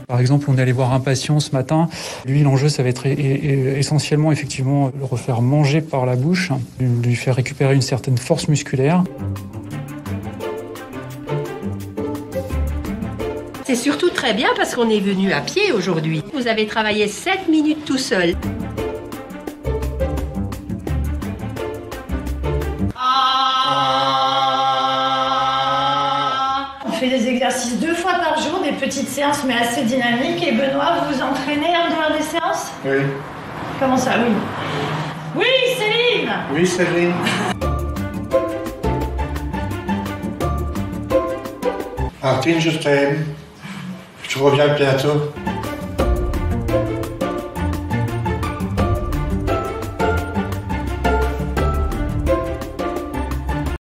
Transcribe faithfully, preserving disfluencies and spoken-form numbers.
Par exemple, on est allé voir un patient ce matin. Lui, l'enjeu, ça va être essentiellement, effectivement, le refaire manger par la bouche, lui faire récupérer une certaine force musculaire. C'est surtout très bien parce qu'on est venu à pied aujourd'hui. Vous avez travaillé sept minutes tout seul. On fait des exercices deux fois par jour, des petites séances mais assez dynamiques. Et Benoît, vous vous entraînez en dehors des séances? Oui. Comment ça, oui? Oui, Céline! Oui, Céline. Martine, je t'aime. Je reviens bientôt.